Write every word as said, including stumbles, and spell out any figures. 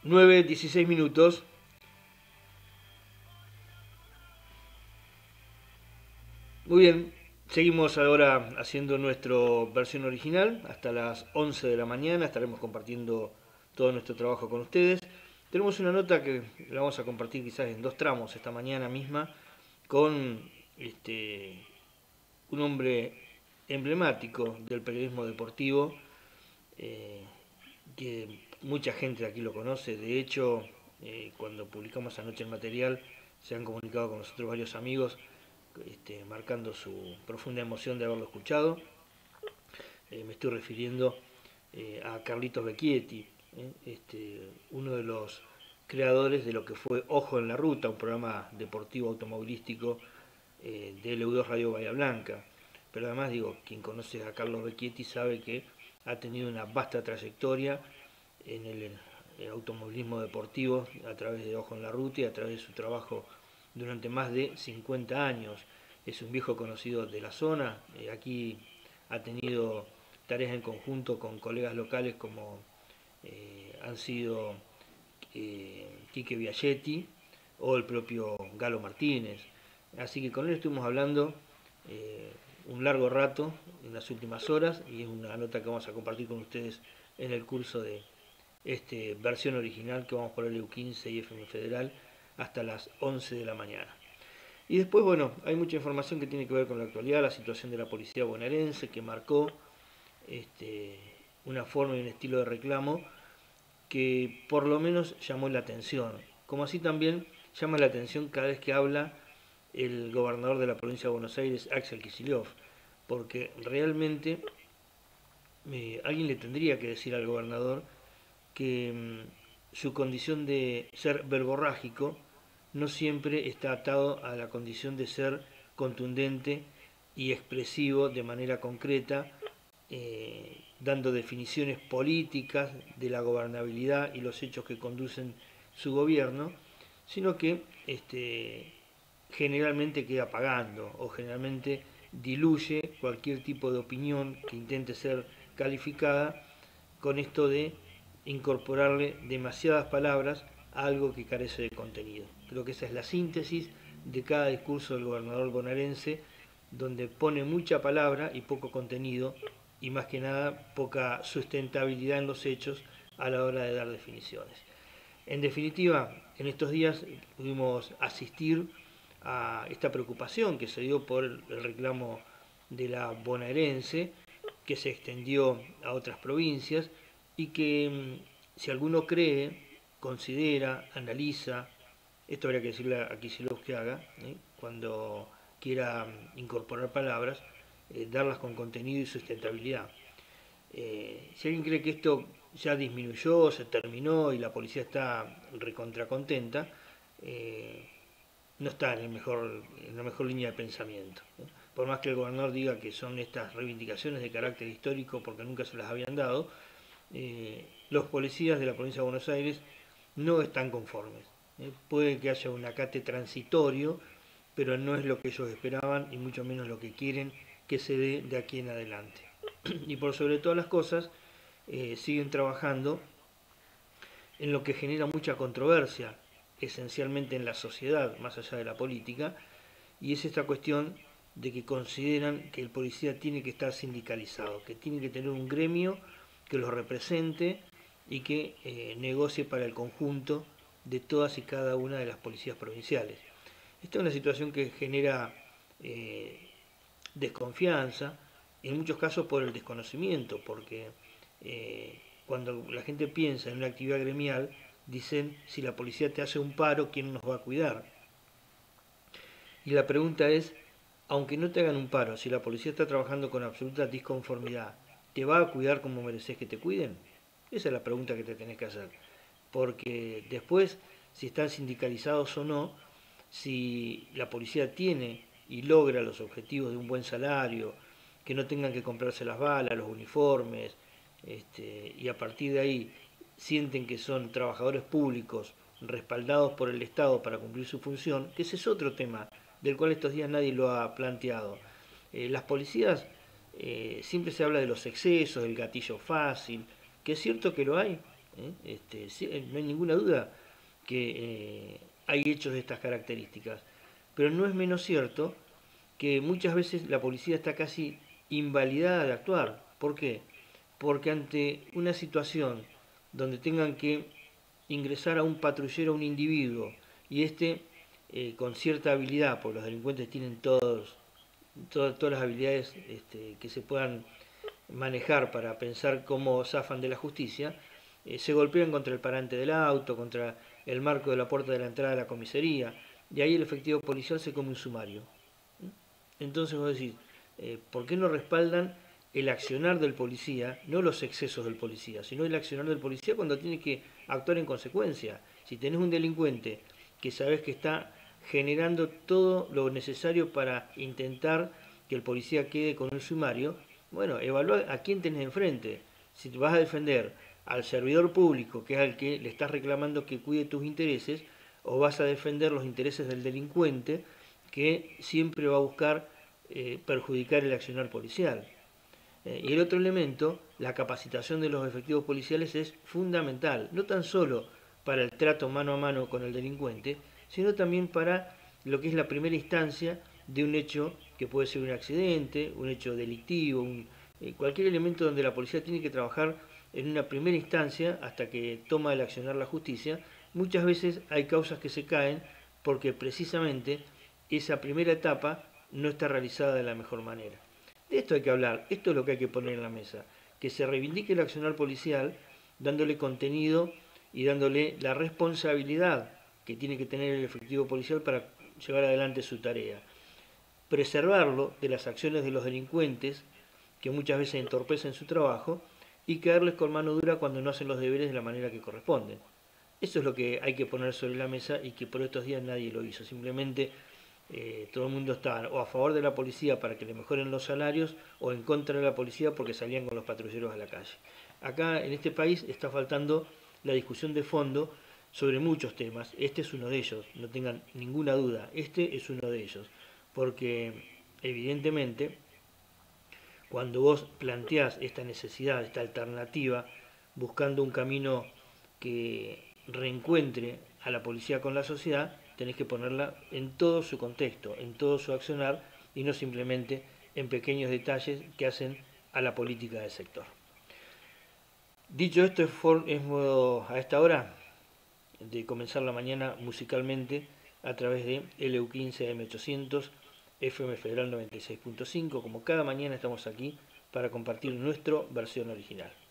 nueve, dieciséis minutos. Muy bien, seguimos ahora haciendo nuestra versión original hasta las once de la mañana. Estaremos compartiendo todo nuestro trabajo con ustedes. Tenemos una nota que la vamos a compartir quizás en dos tramos esta mañana misma con este, un hombre emblemático del periodismo deportivo, eh, que mucha gente de aquí lo conoce. De hecho, eh, cuando publicamos anoche el material, se han comunicado con nosotros varios amigos, este, marcando su profunda emoción de haberlo escuchado. Eh, me estoy refiriendo eh, a Carlitos Becchietti, eh, este, uno de los creadores de lo que fue Ojo en la Ruta, un programa deportivo automovilístico eh, de L U dos Radio Bahía Blanca. Pero además, digo, quien conoce a Carlos Becchietti sabe que ha tenido una vasta trayectoria en el, el automovilismo deportivo a través de Ojo en la Ruta y a través de su trabajo durante más de cincuenta años. Es un viejo conocido de la zona. Eh, aquí ha tenido tareas en conjunto con colegas locales como eh, han sido eh, Quique Biagietti o el propio Galo Martínez. Así que con él estuvimos hablando eh, un largo rato en las últimas horas, y es una nota que vamos a compartir con ustedes en el curso de esta versión original que vamos por el E U quince y F M Federal hasta las once de la mañana. Y después, bueno, hay mucha información que tiene que ver con la actualidad, la situación de la policía bonaerense, que marcó este, una forma y un estilo de reclamo que por lo menos llamó la atención, como así también llama la atención cada vez que habla el gobernador de la provincia de Buenos Aires, Axel Kicillof, porque realmente eh, alguien le tendría que decir al gobernador que mm, su condición de ser verborrágico no siempre está atado a la condición de ser contundente y expresivo de manera concreta, eh, dando definiciones políticas de la gobernabilidad y los hechos que conducen su gobierno, sino que este, generalmente queda pagando o generalmente diluye cualquier tipo de opinión que intente ser calificada con esto de incorporarle demasiadas palabras a algo que carece de contenido. Creo que esa es la síntesis de cada discurso del gobernador bonaerense, donde pone mucha palabra y poco contenido, y más que nada poca sustentabilidad en los hechos a la hora de dar definiciones. En definitiva, en estos días pudimos asistir a esta preocupación que se dio por el reclamo de la bonaerense, que se extendió a otras provincias y que, si alguno cree, considera, analiza, esto habría que decirle a Kicillof que haga, ¿eh? cuando quiera incorporar palabras, eh, darlas con contenido y sustentabilidad. Eh, si alguien cree que esto ya disminuyó, se terminó y la policía está recontracontenta, eh, no está en, el mejor, en la mejor línea de pensamiento. ¿eh? Por más que el gobernador diga que son estas reivindicaciones de carácter histórico porque nunca se las habían dado, eh, los policías de la provincia de Buenos Aires no están conformes. ¿eh? Puede que haya un acate transitorio, pero no es lo que ellos esperaban y mucho menos lo que quieren que se dé de aquí en adelante. Y por sobre todas las cosas, eh, siguen trabajando en lo que genera mucha controversia, esencialmente en la sociedad, más allá de la política, y es esta cuestión de que consideran que el policía tiene que estar sindicalizado, que tiene que tener un gremio que los represente y que eh, negocie para el conjunto de todas y cada una de las policías provinciales. Esta es una situación que genera eh, desconfianza, en muchos casos por el desconocimiento, porque eh, cuando la gente piensa en una actividad gremial, dicen, si la policía te hace un paro, ¿quién nos va a cuidar? Y la pregunta es, aunque no te hagan un paro, si la policía está trabajando con absoluta disconformidad, ¿te va a cuidar como mereces que te cuiden? Esa es la pregunta que te tenés que hacer. Porque después, si están sindicalizados o no, si la policía tiene y logra los objetivos de un buen salario, que no tengan que comprarse las balas, los uniformes, este, y a partir de ahí sienten que son trabajadores públicos respaldados por el Estado para cumplir su función, que ese es otro tema del cual estos días nadie lo ha planteado. Eh, las policías, eh, siempre se habla de los excesos, del gatillo fácil, que es cierto que lo hay, ¿eh? Este, sí, no hay ninguna duda que eh, hay hechos de estas características, pero no es menos cierto que muchas veces la policía está casi invalidada de actuar. ¿Por qué? Porque ante una situación donde tengan que ingresar a un patrullero a un individuo y este eh, con cierta habilidad, porque los delincuentes tienen todos, todas, todas las habilidades este, que se puedan manejar para pensar cómo zafan de la justicia, eh, se golpean contra el parante del auto, contra el marco de la puerta de la entrada de la comisaría, y ahí el efectivo policial se come un sumario. Entonces vos decís, eh, ¿por qué no respaldan el accionar del policía, no los excesos del policía, sino el accionar del policía cuando tiene que actuar en consecuencia? Si tenés un delincuente que sabes que está generando todo lo necesario para intentar que el policía quede con un sumario, bueno, evalúa a quién tenés enfrente. Si te vas a defender al servidor público, que es al que le estás reclamando que cuide tus intereses, o vas a defender los intereses del delincuente, que siempre va a buscar eh, perjudicar el accionar policial. Eh, y el otro elemento, la capacitación de los efectivos policiales es fundamental, no tan solo para el trato mano a mano con el delincuente, sino también para lo que es la primera instancia de un hecho que puede ser un accidente, un hecho delictivo, un, eh, cualquier elemento donde la policía tiene que trabajar en una primera instancia hasta que toma el accionar la justicia. Muchas veces hay causas que se caen porque precisamente esa primera etapa no está realizada de la mejor manera. De esto hay que hablar, esto es lo que hay que poner en la mesa, que se reivindique el accionar policial dándole contenido y dándole la responsabilidad que tiene que tener el efectivo policial para llevar adelante su tarea. Preservarlo de las acciones de los delincuentes que muchas veces entorpecen su trabajo y caerles con mano dura cuando no hacen los deberes de la manera que corresponden. Eso es lo que hay que poner sobre la mesa y que por estos días nadie lo hizo. Simplemente eh, todo el mundo está o a favor de la policía para que le mejoren los salarios o en contra de la policía porque salían con los patrulleros a la calle. Acá en este país está faltando la discusión de fondo sobre muchos temas. Este es uno de ellos, no tengan ninguna duda. Este es uno de ellos. Porque evidentemente cuando vos planteás esta necesidad, esta alternativa, buscando un camino que reencuentre a la policía con la sociedad, tenés que ponerla en todo su contexto, en todo su accionar y no simplemente en pequeños detalles que hacen a la política del sector. Dicho esto, es modo a esta hora de comenzar la mañana musicalmente a través de L U quince M ochocientos, F M Federal noventa y seis punto cinco. Como cada mañana estamos aquí para compartir nuestra versión original.